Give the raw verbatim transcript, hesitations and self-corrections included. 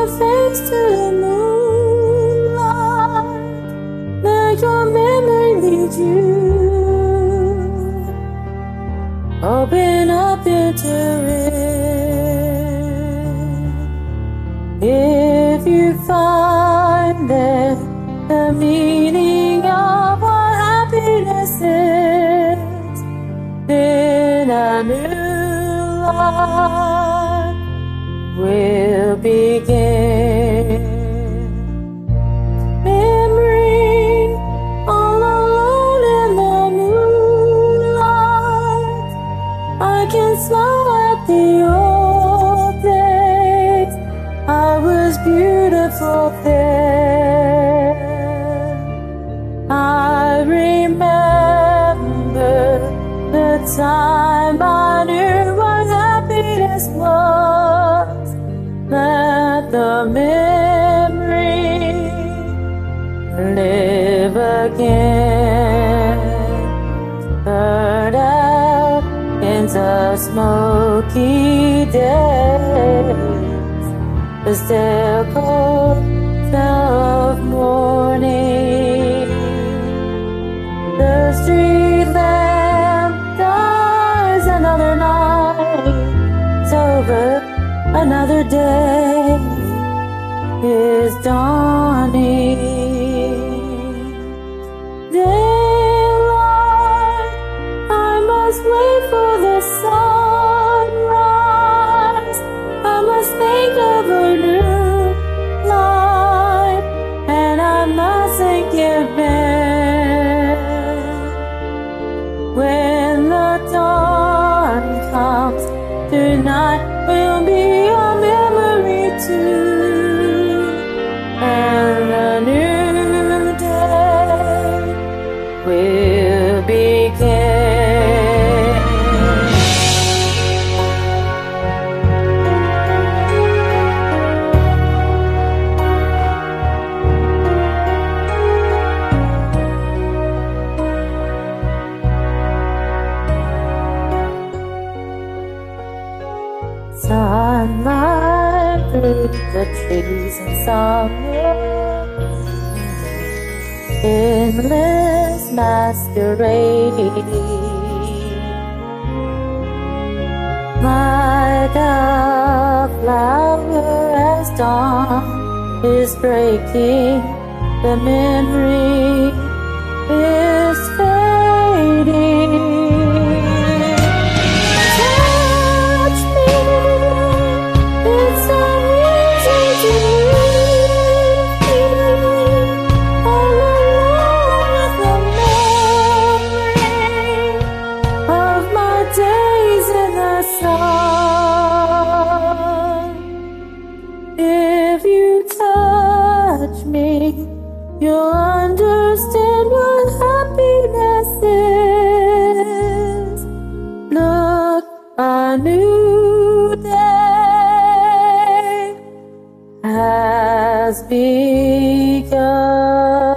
face to the moonlight. Let your memory lead you. Open up into it. If you find that the meaning of what happiness is, then a new life will begin. Memory, all alone in the moonlight, I can smile at the old days. I was beautiful then. I remember the time I knew what happiness was. Let the memory live again. Burn out in the smoky days, the still cold smell of morning. The street lamp dies, another night is over, another day is dawning. Daylight, I must wait for the sunrise. I must think of a new life, and I mustn't give in. When the dawn comes, tonight will be a memory too, and a new day will begin. Sunlight through the trees and summer, endless masquerading, like a flower as dawn is breaking, the memory is fading. If you touch me, you'll understand what happiness is. Look, a new day has begun.